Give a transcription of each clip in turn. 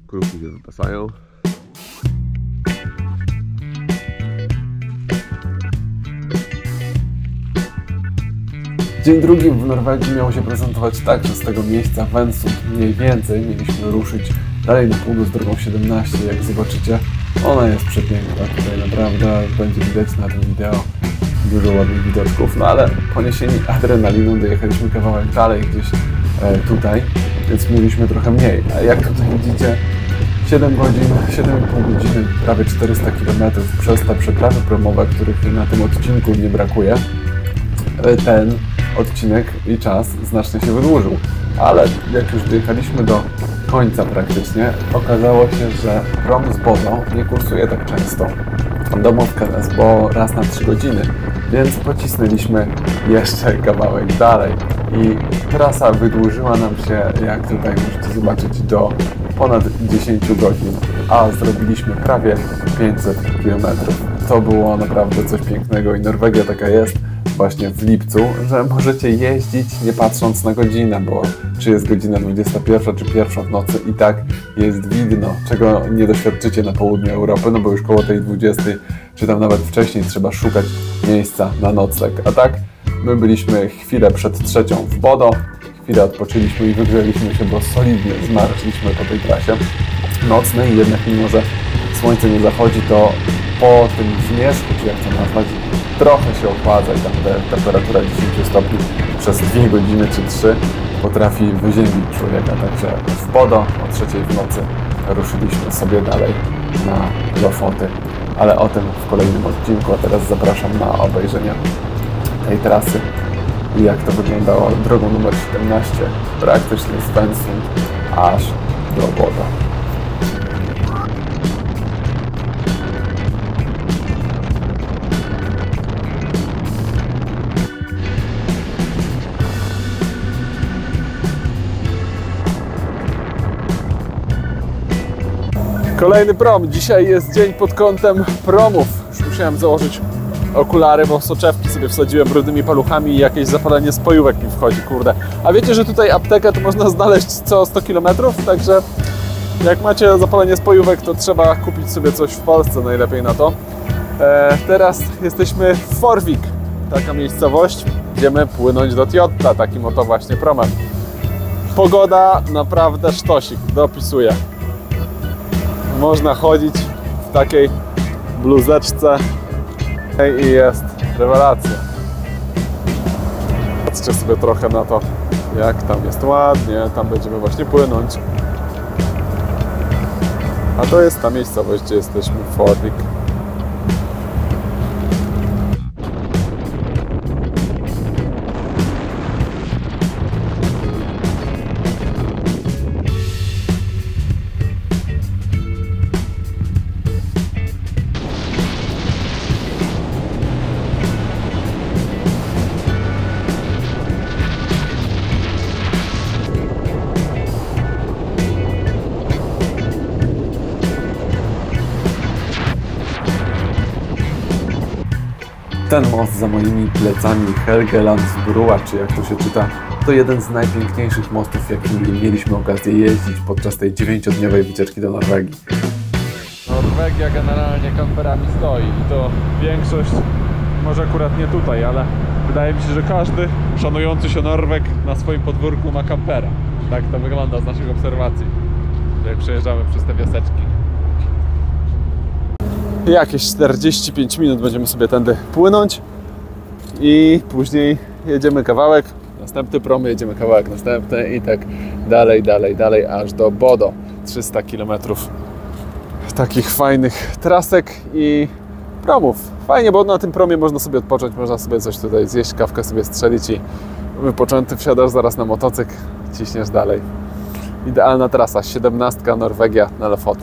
Kruki się wypasają. Dzień drugi w Norwegii miał się prezentować tak, że z tego miejsca Vensund mniej więcej mieliśmy ruszyć dalej na północ drogą 17. Jak zobaczycie, ona jest przepiękna. Tutaj naprawdę będzie widać na tym wideo dużo ładnych widoczków, no ale poniesieni adrenaliną dojechaliśmy kawałek dalej gdzieś tutaj, więc mieliśmy trochę mniej. A jak tutaj widzicie, 7 godzin, 7,5 godziny, prawie 400 km przez te przeprawy promowe, których na tym odcinku nie brakuje. Ten odcinek i czas znacznie się wydłużył, ale jak już dojechaliśmy do końca praktycznie, okazało się, że prom z Bodo nie kursuje tak często. Domówka bo raz na 3 godziny, więc pocisnęliśmy jeszcze kawałek dalej i trasa wydłużyła nam się, jak tutaj możecie zobaczyć, do ponad 10 godzin, a zrobiliśmy prawie 500 km. To było naprawdę coś pięknego i Norwegia taka jest właśnie w lipcu, że możecie jeździć nie patrząc na godzinę, bo czy jest godzina 21 czy 1 w nocy i tak jest widno, czego nie doświadczycie na południu Europy, no bo już koło tej 20 czy tam nawet wcześniej trzeba szukać miejsca na nocleg, a tak my byliśmy chwilę przed 3 w Bodo, chwilę odpoczęliśmy i wygrzeliśmy się, bo solidnie zmarszliśmy po tej trasie nocnej, jednak mimo, że słońce nie zachodzi, to po tym zmierzchu, czy jak to nazwać, trochę się ochładza i tam temperatura 10 stopni przez 2 godziny czy 3 potrafi wyziębić człowieka. Także w Bodo o 3 w nocy ruszyliśmy sobie dalej na Lofoty, ale o tym w kolejnym odcinku, a teraz zapraszam na obejrzenie tej trasy i jak to wyglądało drogą numer 17, praktycznie z Vensund aż do Bodo. Kolejny prom. Dzisiaj jest dzień pod kątem promów. Już musiałem założyć okulary, bo soczewki sobie wsadziłem rudymi paluchami i jakieś zapalenie spojówek mi wchodzi, kurde. A wiecie, że tutaj aptekę to można znaleźć co 100 km? Także jak macie zapalenie spojówek, to trzeba kupić sobie coś w Polsce, najlepiej na to. Teraz jesteśmy w Forvik, taka miejscowość. Idziemy płynąć do Tjotta, takim oto właśnie promem. Pogoda naprawdę sztosik, dopisuje. Można chodzić w takiej bluzeczce i jest rewelacja. Patrzcie sobie trochę na to, jak tam jest ładnie, tam będziemy właśnie płynąć. A to jest ta miejscowość, gdzie jesteśmy, w Forvik. Ten most za moimi plecami, Helgelandsbrua, czy jak to się czyta, to jeden z najpiękniejszych mostów, jakimi mieliśmy okazję jeździć podczas tej 9-dniowej wycieczki do Norwegii. Norwegia generalnie kamperami stoi i to większość, może akurat nie tutaj, ale wydaje mi się, że każdy szanujący się Norweg na swoim podwórku ma kampera. Tak to wygląda z naszych obserwacji, jak przejeżdżamy przez te wioseczki. Jakieś 45 minut będziemy sobie tędy płynąć i później jedziemy kawałek, następny prom, jedziemy kawałek następny i tak dalej, aż do Bodo. 300 km takich fajnych trasek i promów. Fajnie, bo na tym promie można sobie odpocząć, można sobie coś tutaj zjeść, kawkę sobie strzelić i wypoczęty wsiadasz zaraz na motocykl, ciśniesz dalej. Idealna trasa, 17 Norwegia na Lofoty.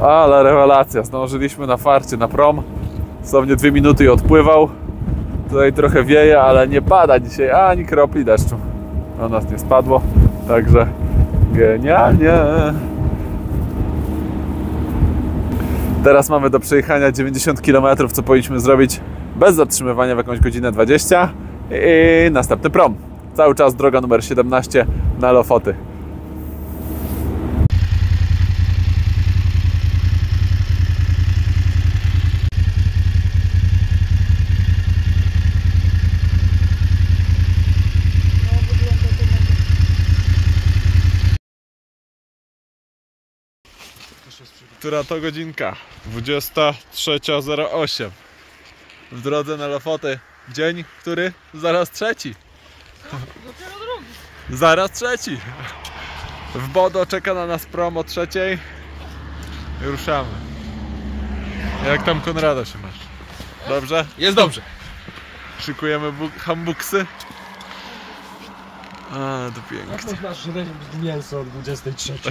Ale rewelacja, zdążyliśmy na farcie na prom. Dosłownie 2 minuty i odpływał. Tutaj trochę wieje, ale nie pada dzisiaj ani kropli deszczu. Na nas nie spadło, także genialnie. Teraz mamy do przejechania 90 km, co powinniśmy zrobić bez zatrzymywania w jakąś godzinę 20 i następny prom. Cały czas droga numer 17 na Lofoty. Która to godzinka? 23:08. W drodze na Lofoty. Dzień, który? Zaraz trzeci. Dopiero drugi. Zaraz trzeci. W Bodo czeka na nas prom o 3:00. I ruszamy. Jak tam, Konrado, się masz? Dobrze? Jest dobrze. Szykujemy hambuksy. A, to pięknie. Jak można żreć mięso o 23?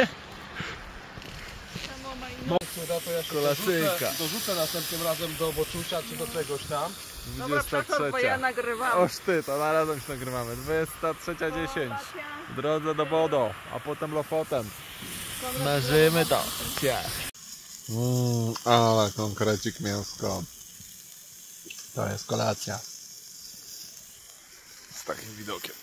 To ja się Kolacyjka. dorzucę następnym razem do boczusia czy do czegoś tam. Dobra, przeszło, bo ja nagrywam. Oż ty, to na razem się nagrywamy. 23:10. W drodze do Bodo, a potem Lofoten. Marzymy to. Ale konkrecik mięsko. To jest kolacja. Z takim widokiem.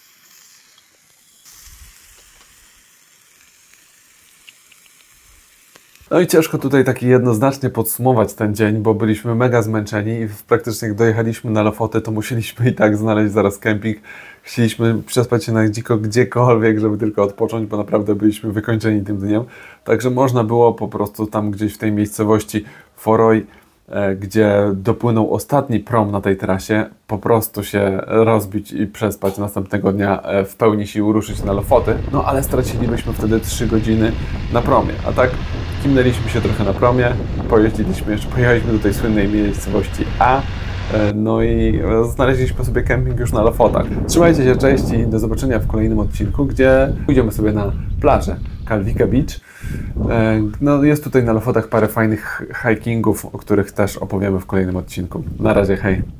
No i ciężko tutaj taki jednoznacznie podsumować ten dzień, bo byliśmy mega zmęczeni i praktycznie jak dojechaliśmy na Lofoty, to musieliśmy i tak znaleźć zaraz kemping. Chcieliśmy przespać się na dziko gdziekolwiek, żeby tylko odpocząć, bo naprawdę byliśmy wykończeni tym dniem. Także można było po prostu tam gdzieś w tej miejscowości Foroj, gdzie dopłynął ostatni prom na tej trasie, po prostu się rozbić i przespać następnego dnia w pełni sił, ruszyć na Lofoty. No ale stracilibyśmy wtedy 3 godziny na promie, a tak kimnęliśmy się trochę na promie, pojechaliśmy do tej słynnej miejscowości A, no i znaleźliśmy sobie kemping już na Lofotach. Trzymajcie się, cześć i do zobaczenia w kolejnym odcinku, gdzie pójdziemy sobie na plażę Kalvika Beach. No, jest tutaj na Lofotach parę fajnych hikingów, o których też opowiemy w kolejnym odcinku. Na razie, hej!